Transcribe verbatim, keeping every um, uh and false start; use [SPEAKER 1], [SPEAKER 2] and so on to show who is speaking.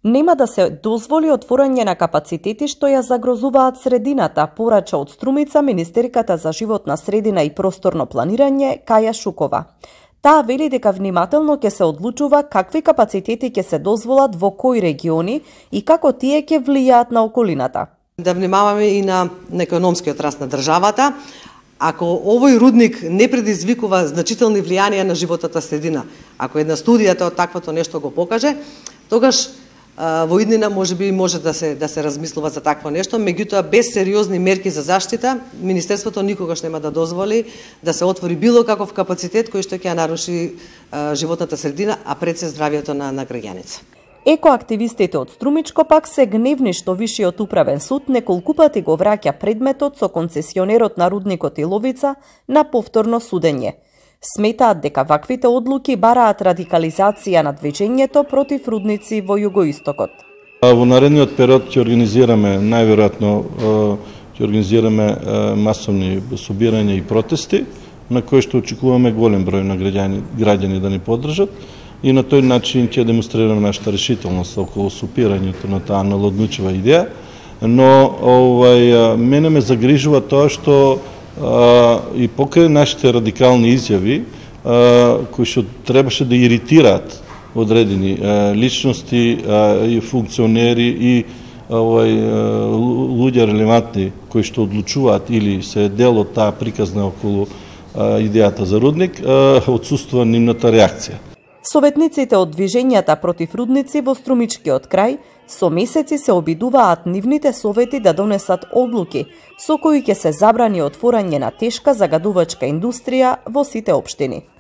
[SPEAKER 1] Нема да се дозволи отворање на капацитети што ја загрозуваат средината, порача од Струмица министерката за животна средина и просторно планирање Каја Шукова. Таа вели дека внимателно ќе се одлучува какви капацитети ќе се дозволат во кои региони и како тие ќе влијаат на околината.
[SPEAKER 2] Да внимаваме и на економскиот раст на државата. Ако овој рудник не предизвикува значителни влијанија на животната средина, ако една студијата од таквото нешто го покаже, тогаш во иднина можеби може да се да се размислува за такво нешто, меѓутоа без сериозни мерки за заштита, министерството никогаш нема да дозволи да се отвори било каков капацитет кој што ќе ја наруши животната средина, а пред се здравјето на на граѓаните.
[SPEAKER 1] Екоактивистите од Струмичко пак се гневни што Вишиот управен суд неколку пати го враќа предметот со концесионерот на рудникот Иловица на повторно судење. Сметаат дека ваквите одлуки бараат радикализација на движењето против рудници во југоистокот.
[SPEAKER 3] Во наредниот период ќе организираме, најверојатно ќе организираме масовни собирања и протести, на кои што очекуваме голем број на граѓани, граѓани да ни поддржат, и на тој начин ќе демонстрираме нашата решителност околу супирањето на таа налудничава идеја, но овај мене ме загрижува тоа што и покрај нашите радикални изјави, кои што требаше да иритираат одредени личности и функционери и луѓе релевантни кои што одлучуваат или се дел од таа приказна околу идејата за рудник, отсуствува нивната реакција.
[SPEAKER 1] Советниците од движењата против рудници во Струмичкиот крај со месеци се обидуваат нивните совети да донесат одлуки со кои ќе се забрани отворање на тешка загадувачка индустрија во сите општини.